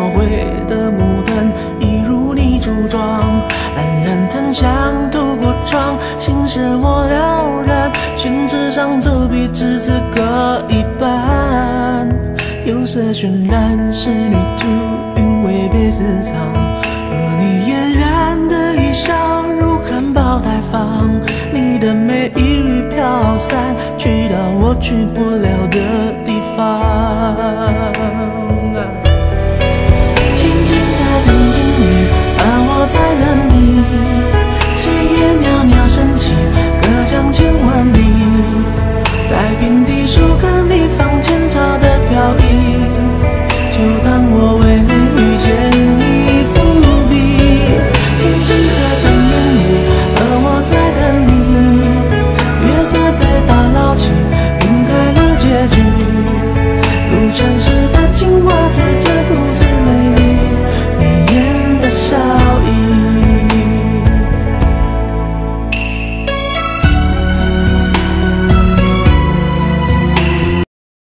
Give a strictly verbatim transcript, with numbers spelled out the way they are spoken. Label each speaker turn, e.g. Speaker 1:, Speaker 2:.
Speaker 1: 描绘的牡丹，一如你柱状，冉冉檀香透过窗，心事我了然，宣纸上走笔至此各一半。釉色渲染，仕女图，韵味被私藏，而你嫣然的一笑，如含苞待放。你的美一缕飘散，去到我去不了的地方。天际在等应你，而我在等你。炊烟袅袅升起，隔江千万里，在平地树根。